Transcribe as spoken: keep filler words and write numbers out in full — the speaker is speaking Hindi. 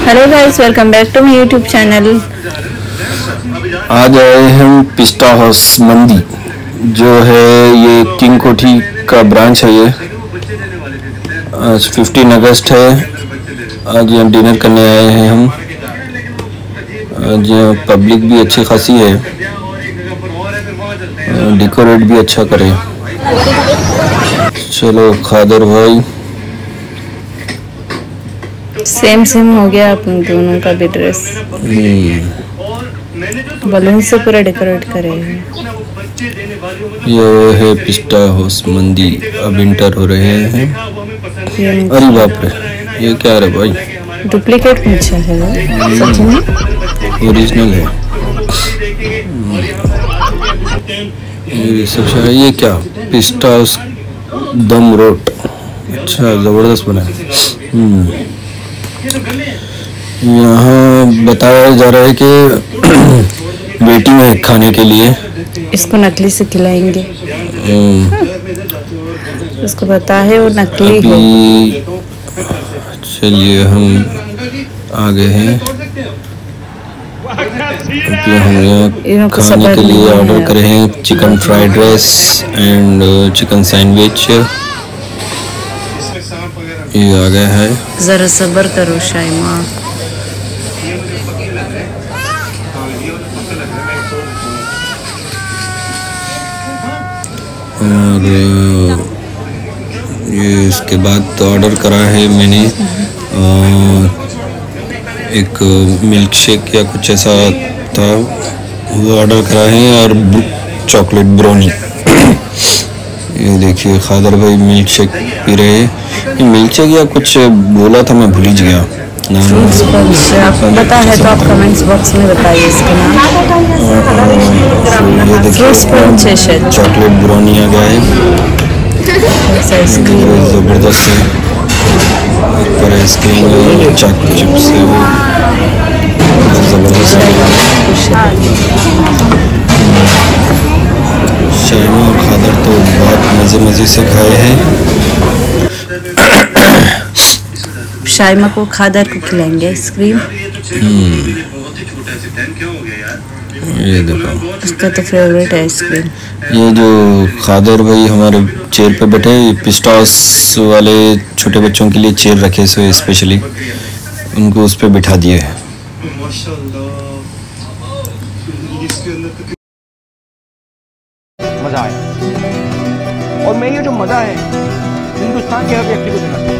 Hello guys, welcome back to my YouTube channel. आज आए हम पिस्टा हाउस मंदी, जो है ये किंग कोठी का ब्रांच है। ये आज पंद्रह अगस्त है। आज यहाँ डिनर करने आए हैं हम। आज यहाँ पब्लिक भी अच्छी खासी है, डेकोरेट भी अच्छा करे। चलो खादर भाई, सेम सेम हो गया अपन दोनों का भी ड्रेस। बलून से पूरा डेकोरेट करे हैं। ये है पिस्टा हाउस मंदी। अब इंटर हो रहे हैं। अरे बाप रे, ये क्या है भाई? डुप्लीकेट पूछा है सच में? ओरिजिनल है ये सब। ये क्या? पिस्टा हाउस दम रोट। अच्छा, ज़बरदस्त बना है। यहाँ बताया जा रहा है कि वेटिंग है खाने के लिए। इसको नकली से खिलाएंगे। इसको पता है वो नकली है। चलिए हम आ गए हैं। अभी हम यहाँ खाने के लिए ऑर्डर करे हैं chicken fried rice and chicken sandwich. ये आ गया है। जरा सब्र करो शाइमा। और ये इसके बाद ऑर्डर करा है मैंने एक मिल्क शेक या कुछ ऐसा था, वो ऑर्डर करा है, और चॉकलेट ब्राउनी। ये देखिए खादर भाई मिल्क शेक पी रहे हैं। मिल्क शेक या कुछ बोला था, मैं भूल ही गया नाम। आपको पता है तो आप कमेंट्स बॉक्स में बताइए इसका नाम। ये देखिए चॉकलेट ब्राउनी आ गया है। ज़बरदस्त है। ऊपर आइसक्रीम चॉक चिप्स है, वो ज़बरदस्त है। शाइमा और खादर तो बहुत मज़े मज़े से खाए हैं। शाइमा को खादर को खिलाएंगे आइसक्रीम। ये देखो, उसका तो फेवरेट है आइसक्रीम। ये जो खादर भाई हमारे चेयर पे बैठे, पिस्टा हाउस वाले छोटे बच्चों के लिए चेयर रखे सो स्पेशली, उनको उस पर बिठा दिए। मजा आया, और मैं ये जो मजा है हिंदुस्तान के हर व्यक्ति को देना चाहिए।